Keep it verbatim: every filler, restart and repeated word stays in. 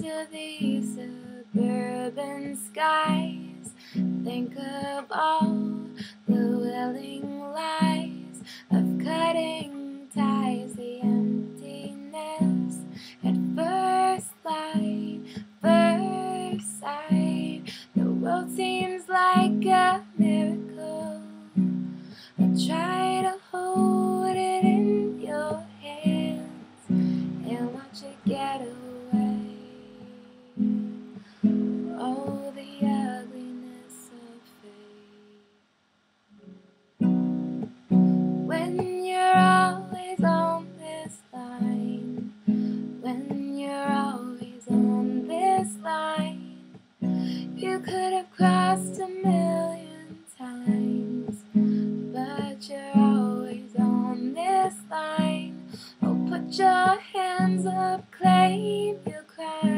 Under these suburban skies, think of all the willing lies of cutting ties, the emptiness at first light, first sight. The world seems like a miracle. But try to hold it in your hands and watch it get away. Oh, the ugliness of fate. When you're always on this line, when you're always on this line, you could have crossed a million times, but you're always on this line. Oh, put your hands up, claim your crime.